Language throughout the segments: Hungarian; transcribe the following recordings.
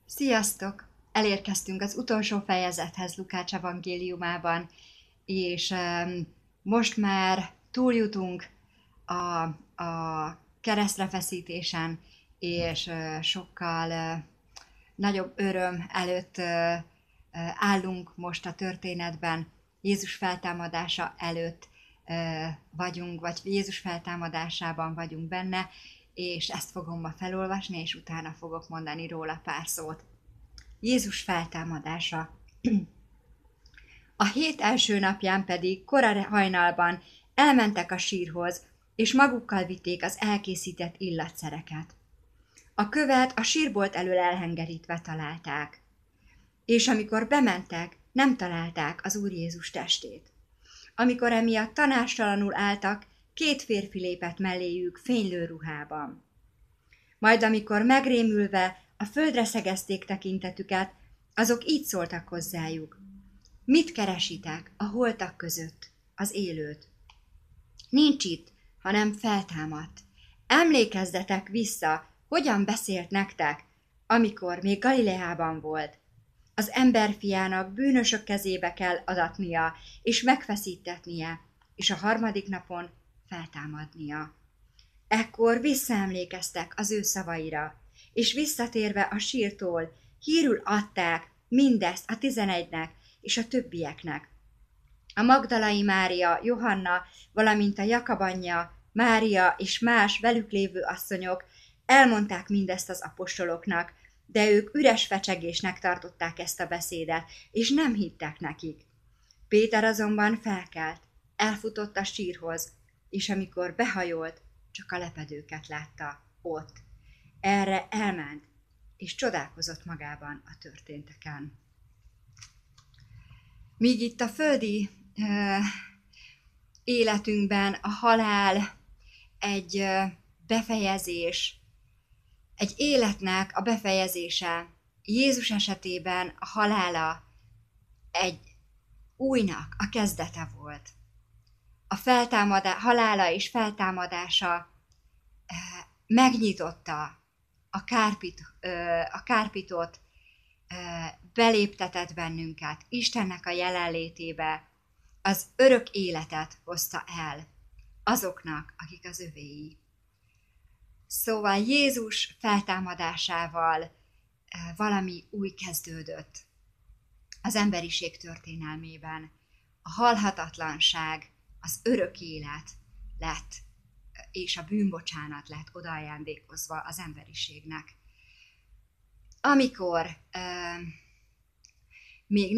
Sziasztok! Elérkeztünk az utolsó fejezethez Lukács evangéliumában, és most már túljutunk a keresztrefeszítésen, és sokkal nagyobb öröm előtt állunk most a történetben. Jézus feltámadása előtt vagyunk, vagy Jézus feltámadásában vagyunk benne, és ezt fogom ma felolvasni, és utána fogok mondani róla pár szót. Jézus feltámadása. A hét első napján pedig kora hajnalban elmentek a sírhoz, és magukkal vitték az elkészített illatszereket. A követ a sírbolt elől elhengerítve találták, és amikor bementek, nem találták az Úr Jézus testét. Amikor emiatt tanástalanul álltak, két férfi lépett melléjük fénylő ruhában. Majd amikor megrémülve a földre szegezték tekintetüket, azok így szóltak hozzájuk. Mit keresitek a holtak között az élőt? Nincs itt, hanem feltámadt. Emlékezzetek vissza, hogyan beszélt nektek, amikor még Galileában volt. Az emberfiának bűnösök kezébe kell adatnia, és megfeszítetnie, és a harmadik napon feltámadnia. Ekkor visszaemlékeztek az ő szavaira, és visszatérve a sírtól hírül adták mindezt a 11-nek és a többieknek. A Magdalai Mária, Johanna, valamint a Jakab anyja, Mária és más velük lévő asszonyok elmondták mindezt az apostoloknak, de ők üres fecsegésnek tartották ezt a beszédet, és nem hittek nekik. Péter azonban felkelt, elfutott a sírhoz, és amikor behajolt, csak a lepedőket látta ott. Erre elment, és csodálkozott magában a történteken. Míg itt a földi életünkben a halál egy befejezés, egy életnek a befejezése, Jézus esetében a halála egy újnak a kezdete volt. A halála és feltámadása megnyitotta a kárpitot, beléptetett bennünket Istennek a jelenlétébe, az örök életet hozta el azoknak, akik az övéi. Szóval Jézus feltámadásával valami új kezdődött az emberiség történelmében. A halhatatlanság, az örök élet lett, és a bűnbocsánat lett odaajándékozva az emberiségnek. Amikor még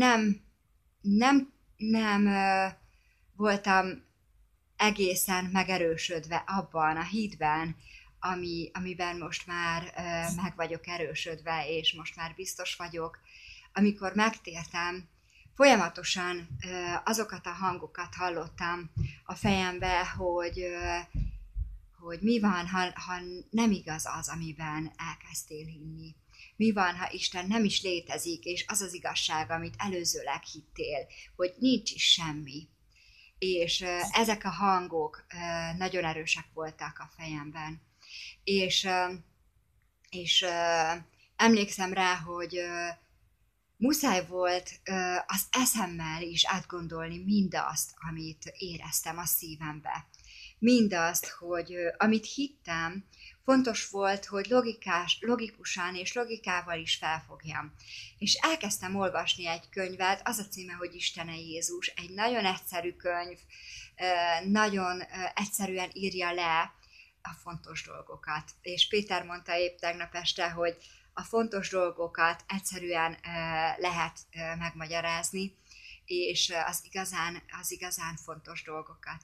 nem voltam egészen megerősödve abban a hitben, amiben most már meg vagyok erősödve, és most már biztos vagyok, amikor megtértem, folyamatosan azokat a hangokat hallottam a fejembe, hogy mi van, ha nem igaz az, amiben elkezdtél hinni. Mi van, ha Isten nem is létezik, és az az igazság, amit előzőleg hittél, hogy nincs is semmi. És ezek a hangok nagyon erősek voltak a fejemben. És emlékszem rá, hogy muszáj volt az eszemmel is átgondolni mindazt, amit éreztem a szívembe. Mindazt, hogy amit hittem, fontos volt, hogy logikusan és logikával is felfogjam. És elkezdtem olvasni egy könyvet, az a címe, hogy Istene Jézus, egy nagyon egyszerű könyv, nagyon egyszerűen írja le a fontos dolgokat. És Péter mondta épp tegnap este, hogy a fontos dolgokat egyszerűen lehet megmagyarázni, és az igazán fontos dolgokat,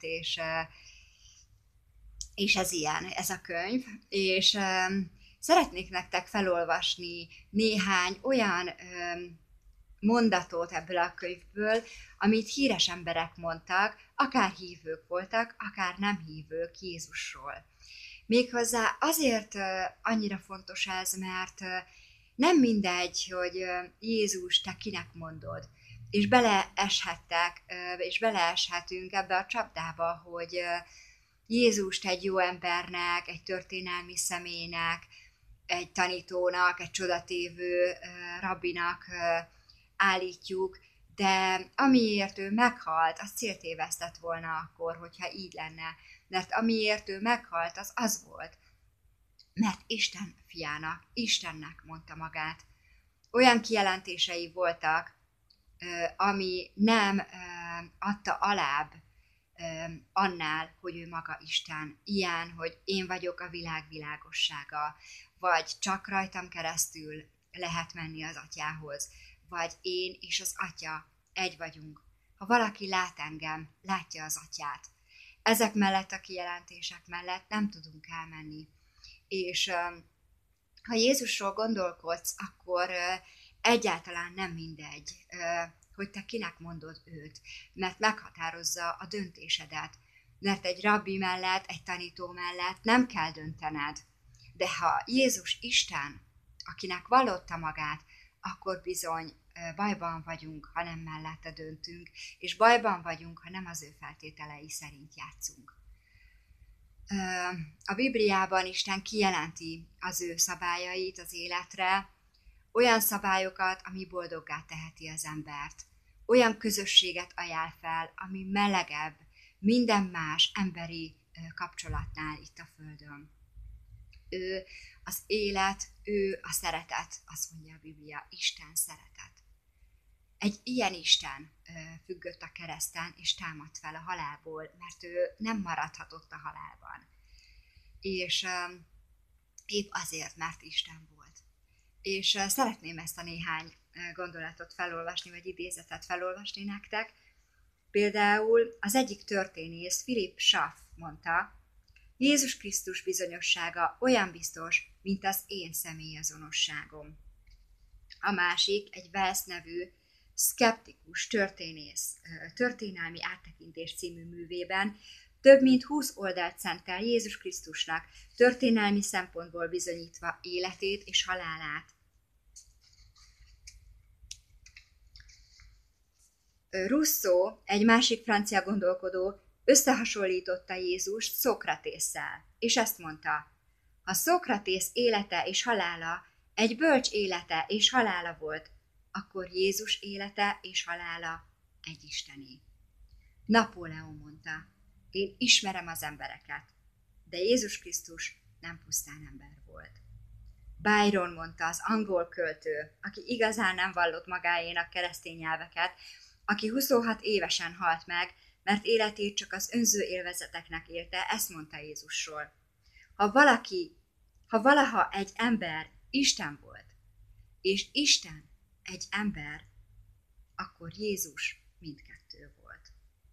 és ez ilyen, ez a könyv, és szeretnék nektek felolvasni néhány olyan mondatot ebből a könyvből, amit híres emberek mondtak, akár hívők voltak, akár nem hívők Jézusról. Méghozzá azért annyira fontos ez, mert nem mindegy, hogy Jézus te kinek mondod, és beleeshettek, és beleeshetünk ebbe a csapdába, hogy Jézust egy jó embernek, egy történelmi személynek, egy tanítónak, egy csodatévő rabbinak állítjuk, de amiért ő meghalt, az céltévesztett volna akkor, hogyha így lenne. Mert amiért ő meghalt, az az volt, mert Isten fiának, Istennek mondta magát. Olyan kijelentései voltak, ami nem adta alább annál, hogy ő maga Isten. Ilyen, hogy én vagyok a világ világossága, vagy csak rajtam keresztül lehet menni az atyához, vagy én és az atya egy vagyunk. Ha valaki lát engem, látja az atyát. Ezek mellett a kijelentések mellett nem tudunk elmenni. És ha Jézusról gondolkodsz, akkor egyáltalán nem mindegy, hogy te kinek mondod őt, mert meghatározza a döntésedet. Mert egy rabbi mellett, egy tanító mellett nem kell döntened. De ha Jézus Isten, akinek vallotta magát, akkor bizony bajban vagyunk, ha nem mellette döntünk, és bajban vagyunk, ha nem az ő feltételei szerint játszunk. A Bibliában Isten kijelenti az ő szabályait az életre, olyan szabályokat, ami boldoggá teheti az embert. Olyan közösséget ajánl fel, ami melegebb minden más emberi kapcsolatnál itt a Földön. Ő az élet, ő a szeretet, azt mondja a Biblia, Isten szeretet. Egy ilyen Isten függött a kereszten, és támadt fel a halálból, mert ő nem maradhatott a halálban. És épp azért, mert Isten volt. És szeretném ezt a néhány gondolatot felolvasni, vagy idézetet felolvasni nektek. Például az egyik történész, Philip Schaff mondta, Jézus Krisztus bizonyossága olyan biztos, mint az én személyazonosságom. A másik, egy Wells nevű szkeptikus történész történelmi áttekintés című művében több mint 20 oldalt szentel Jézus Krisztusnak, történelmi szempontból bizonyítva életét és halálát. Rousseau, egy másik francia gondolkodó, összehasonlította Jézust Szokratésszel, és ezt mondta, ha Szokratész élete és halála egy bölcs élete és halála volt, akkor Jézus élete és halála egy isteni. Napóleon mondta, én ismerem az embereket, de Jézus Krisztus nem pusztán ember volt. Byron mondta, az angol költő, aki igazán nem vallott magáénak keresztény nyelveket, aki 26 évesen halt meg, mert életét csak az önző élvezeteknek élte, ezt mondta Jézusról. Ha valaha egy ember Isten volt, és Isten egy ember, akkor Jézus mindkettő volt.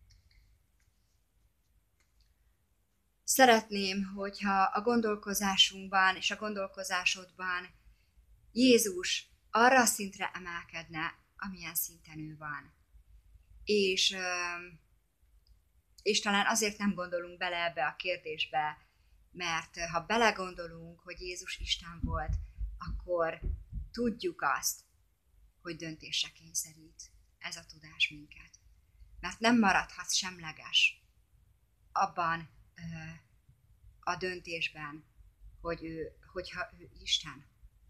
Szeretném, hogyha a gondolkozásunkban és a gondolkozásodban Jézus arra a szintre emelkedne, amilyen szinten ő van. És talán azért nem gondolunk bele ebbe a kérdésbe, mert ha belegondolunk, hogy Jézus Isten volt, akkor tudjuk azt, hogy döntésre kényszerít ez a tudás minket. Mert nem maradhat semleges abban a döntésben, hogyha ő Isten.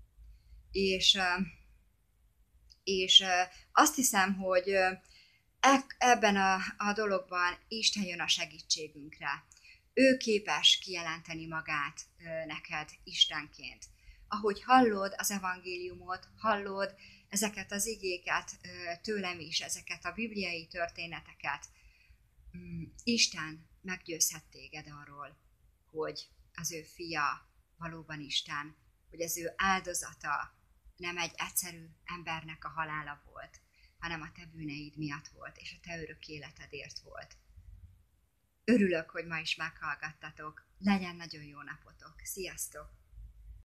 És azt hiszem, hogy ebben a dologban Isten jön a segítségünkre. Ő képes kijelenteni magát neked Istenként. Ahogy hallod az evangéliumot, hallod ezeket az igéket tőlem is, ezeket a bibliai történeteket, Isten meggyőzhet téged arról, hogy az ő fia valóban Isten, hogy az ő áldozata nem egy egyszerű embernek a halála volt, hanem a te bűneid miatt volt, és a te örök életedért volt. Örülök, hogy ma is meghallgattatok. Legyen nagyon jó napotok. Sziasztok!